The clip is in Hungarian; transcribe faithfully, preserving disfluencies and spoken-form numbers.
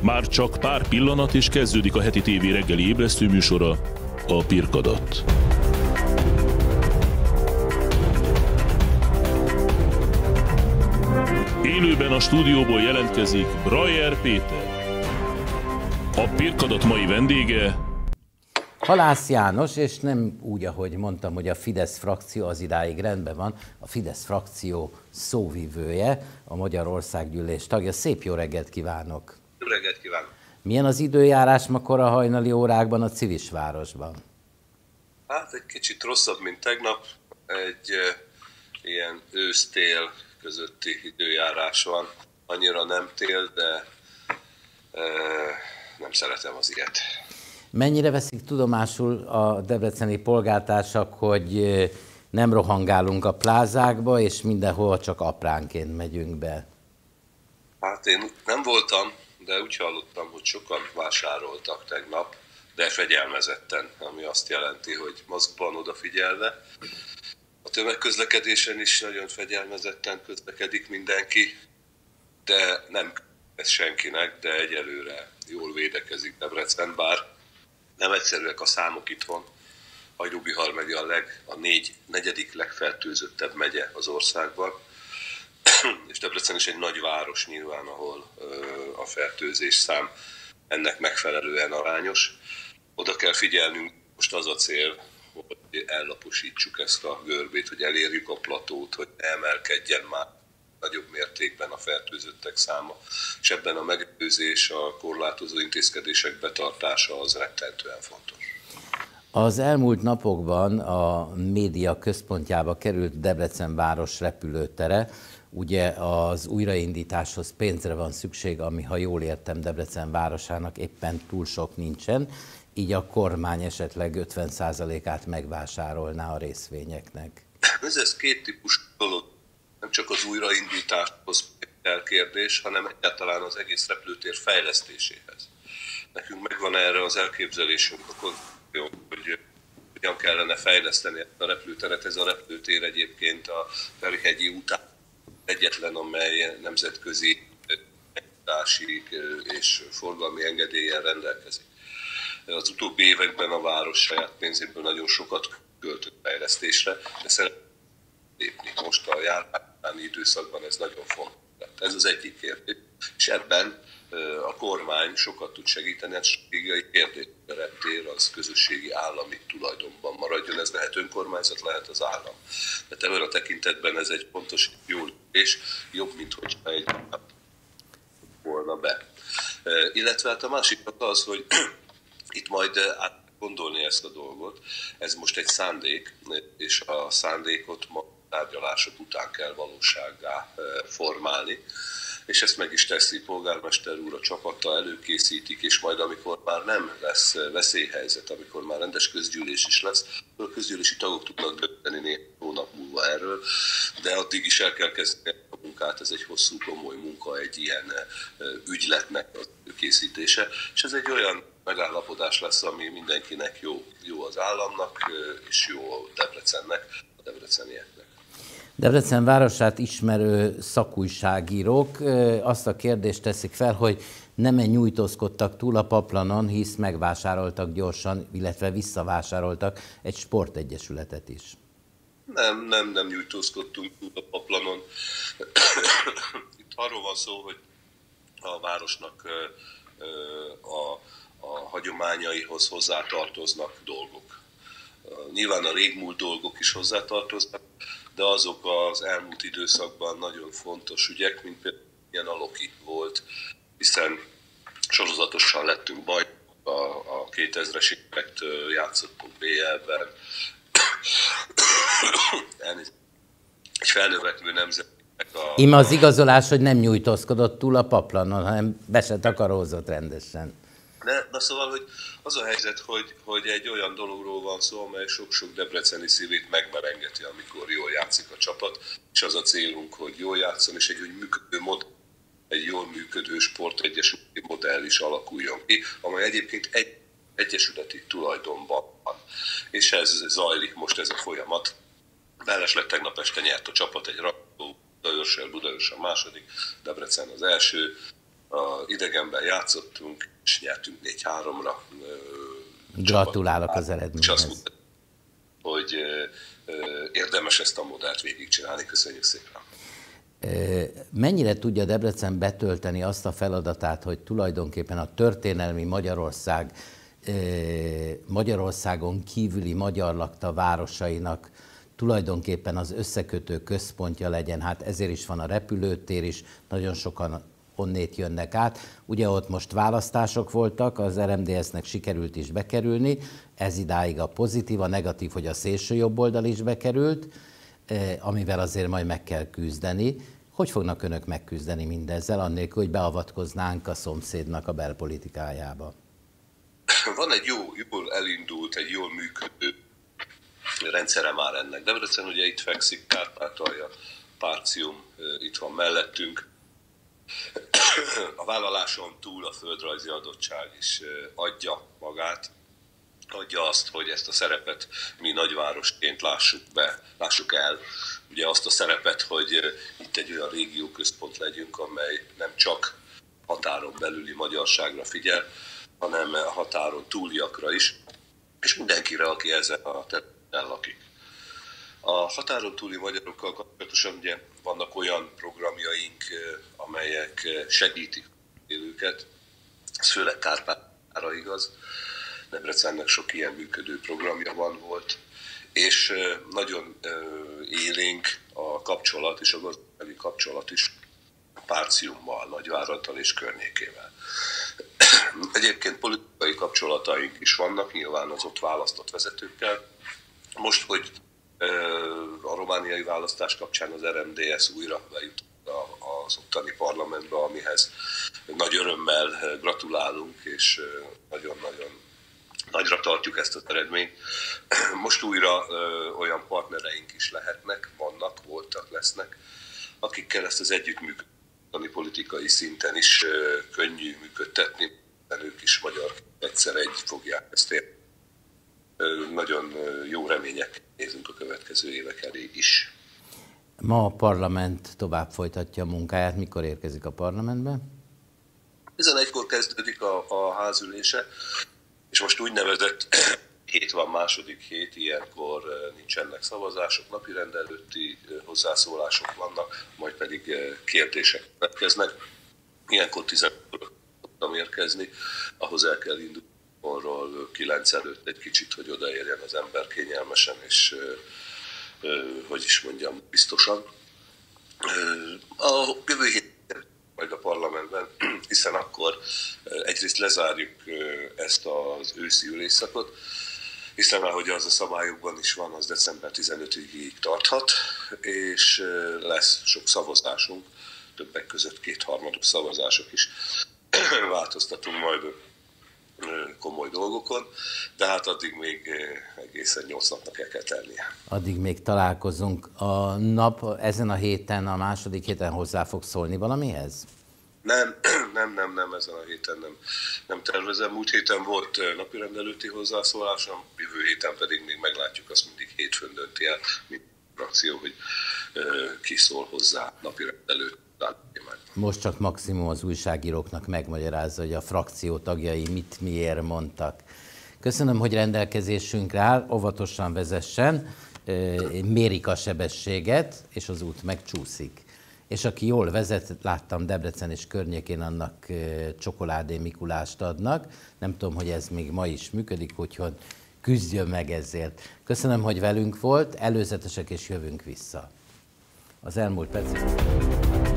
Már csak pár pillanat, és kezdődik a heti tévé reggeli ébresztő műsora, a Pirkadat. Élőben a stúdióból jelentkezik Brajer Péter. A Pirkadat mai vendége Halász János, és nem úgy, ahogy mondtam, hogy a Fidesz frakció az idáig rendben van, a Fidesz frakció szóvivője, a Magyar Országgyűlés tagja. Szép jó reggelt kívánok! Jó reggelt kívánok! Milyen az időjárás ma kora hajnali órákban a Civisvárosban? Hát egy kicsit rosszabb, mint tegnap. Egy e, ilyen ősz-tél közötti időjárás van. Annyira nem tél, de e, nem szeretem az ilyet. Mennyire veszik tudomásul a debreceni polgártársak, hogy nem rohangálunk a plázákba, és mindenhol csak apránként megyünk be? Hát én nem voltam, de úgy hallottam, hogy sokan vásároltak tegnap, de fegyelmezetten, ami azt jelenti, hogy maszkban odafigyelve. A tömegközlekedésen is nagyon fegyelmezetten közlekedik mindenki, de nem ez senkinek, de egyelőre jól védekezik Debrecen, bár nem egyszerűek a számok itthon. Hajdú-Bihar megye a, leg, a négy, negyedik legfertőzöttebb megye az országban, és Debrecen is egy nagy város nyilván, ahol ö, a fertőzés szám ennek megfelelően arányos. Oda kell figyelnünk, most az a cél, hogy ellaposítsuk ezt a görbét, hogy elérjük a platót, hogy emelkedjen már nagyobb mértékben a fertőzöttek száma, és ebben a megelőzés, a korlátozó intézkedések betartása az rettentően fontos. Az elmúlt napokban a média központjába került Debrecen város repülőtere. Ugye az újraindításhoz pénzre van szükség, ami, ha jól értem, Debrecen városának éppen túl sok nincsen, így a kormány esetleg ötven százalékát megvásárolná a részvényeknek. Ez, ez két típus dolog. Nem csak az újraindításhoz kell kérdés, hanem egyáltalán az egész repülőtér fejlesztéséhez. Nekünk megvan erre az elképzelésünk, hogy hogyan kellene fejleszteni a repülőteret. Ez a repülőtér egyébként a Ferihegyi után egyetlen, amely nemzetközi és forgalmi engedéllyel rendelkezik. Az utóbbi években a város saját pénzéből nagyon sokat költött fejlesztésre, de szeretném lépni. Most a járványi időszakban ez nagyon fontos. Ez az egyik kérdés. És ebben a kormány sokat tud segíteni, ez stratégiai kérdés. A reptér az közösségi állami tulajdonban maradjon, ez lehet önkormányzat, lehet az állam. Tehát ebben a tekintetben ez egy fontos, jó és jobb, mint hogyha egy volna be. Illetve hát a másik az, hogy itt majd át gondolni ezt a dolgot. Ez most egy szándék, és a szándékot ma tárgyalások után kell valósággá formálni, és ezt meg is teszi polgármester úr, a csapata előkészítik, és majd amikor már nem lesz veszélyhelyzet, amikor már rendes közgyűlés is lesz, a közgyűlési tagok tudnak dönteni néhány hónap múlva erről, de addig is el kell kezdeni a munkát, ez egy hosszú, komoly munka, egy ilyen ügyletnek az előkészítése, és ez egy olyan megállapodás lesz, ami mindenkinek jó, jó az államnak, és jó Debrecennek, a debrecenieknek. Debrecen városát ismerő szakújságírók azt a kérdést teszik fel, hogy nem nyújtózkodtak túl a paplanon, hisz megvásároltak gyorsan, illetve visszavásároltak egy sportegyesületet is. Nem, nem, nem nyújtózkodtunk túl a paplanon. Itt arról van szó, hogy a városnak a, a hagyományaihoz hozzátartoznak dolgok. Nyilván a régmúlt dolgok is hozzátartoznak, de azok az elmúlt időszakban nagyon fontos ügyek, mint például ilyen a Loki volt, hiszen sorozatosan lettünk baj, a, a kétezres évektől játszottunk bé el-ben. Egy felnövekvő nemzet. A... Íme az igazolás, hogy nem nyújtózkodott túl a paplanon, hanem be se takarózott rendesen. De, de szóval, hogy az a helyzet, hogy, hogy egy olyan dologról van szó, amely sok-sok debreceni szívét megmerengeti, amikor jól játszik a csapat, és az a célunk, hogy jól játszon, és egy úgy működő modell, egy jól működő sportegyesületi modell is alakuljon ki, amely egyébként egy egyesületi tulajdonban van. És ez zajlik most ez a folyamat. Mellesleg tegnap este nyert a csapat egy rakó, Budaörsel, Budaörs a második, Debrecen az első. a idegenben játszottunk, és nyertünk négy háromra. Gratulálok az eredményhez. És azt mondta, hogy érdemes ezt a modellt végigcsinálni. Köszönjük szépen. Mennyire tudja Debrecen betölteni azt a feladatát, hogy tulajdonképpen a történelmi Magyarország, Magyarországon kívüli magyar lakta városainak tulajdonképpen az összekötő központja legyen? Hát ezért is van a repülőtér is, nagyon sokan onnét jönnek át. Ugye ott most választások voltak, az er em dé es-nek sikerült is bekerülni, ez idáig a pozitív, a negatív, hogy a szélső jobb oldal is bekerült, amivel azért majd meg kell küzdeni. Hogy fognak önök megküzdeni mindezzel, annélkül, hogy beavatkoznánk a szomszédnak a belpolitikájába? Van egy jó, jól elindult, egy jól működő rendszere már ennek. Debrecen ugye itt fekszik, Kárpátalja, Párcium itt van mellettünk. A vállaláson túl a földrajzi adottság is adja magát, adja azt, hogy ezt a szerepet mi nagyvárosként lássuk be, lássuk el. Ugye azt a szerepet, hogy itt egy olyan régióközpont legyünk, amely nem csak határon belüli magyarságra figyel, hanem a határon túliakra is, és mindenkire, aki ezen a területen lakik. A határon túli magyarokkal kapcsolatosan ugye vannak olyan programjaink, amelyek segítik őket, ez főleg Kárpátaljára igaz, Debrecennek sok ilyen működő programja van volt, és nagyon élénk a kapcsolat és a gazdasági kapcsolat is Párciummal, Nagyváradtal és környékével. Egyébként politikai kapcsolataink is vannak, nyilván az ott választott vezetőkkel. Most, hogy a romániai választás kapcsán az er em dé es újra bejut az ottani parlamentbe, amihez nagy örömmel gratulálunk, és nagyon-nagyon nagyra tartjuk ezt az eredményt. Most újra olyan partnereink is lehetnek, vannak, voltak, lesznek, akikkel ezt az együttműködést politikai szinten is könnyű működtetni, mert ők is magyar egyszer egy fogják ezt érni. Nagyon jó remények nézünk a következő évek elé is. Ma a parlament tovább folytatja a munkáját. Mikor érkezik a parlamentbe? tizenegykor kezdődik a, a házülése, és most úgynevezett hét van, második hét, ilyenkor nincsenek szavazások, napirend előtti hozzászólások vannak, majd pedig kérdések következnek. Ilyenkor tizenegykor tudtam érkezni, ahhoz el kell indulni arról kilenc előtt egy kicsit, hogy odaérjen az ember kényelmesen, és hogy is mondjam, biztosan. A jövő hét majd a parlamentben, hiszen akkor egyrészt lezárjuk ezt az őszi ülésszakot, hiszen ahogy az a szabályokban is van, az december tizenötödikéig tarthat, és lesz sok szavazásunk, többek között kétharmados szavazások is. Változtatunk majd komoly dolgokon, de hát addig még egészen nyolc napnak el kell tennie. Addig még találkozunk. A nap ezen a héten, a második héten hozzá fog szólni valamihez? Nem, nem, nem, nem, ezen a héten nem, nem tervezem. Múlt héten volt napirend előtti hozzászólásom, jövő héten pedig még meglátjuk, azt mindig hétfőn dönti el, mint frakció, hogy ki szól hozzá napirend előtt. Most csak maximum az újságíróknak megmagyarázza, hogy a frakció tagjai mit miért mondtak. Köszönöm, hogy rendelkezésünkre áll, óvatosan vezessen, mérik a sebességet, és az út megcsúszik. És aki jól vezet, láttam Debrecen és környékén, annak csokoládé Mikulást adnak. Nem tudom, hogy ez még ma is működik, úgyhogy küzdjön meg ezért. Köszönöm, hogy velünk volt, előzetesek és jövünk vissza. Az elmúlt percben.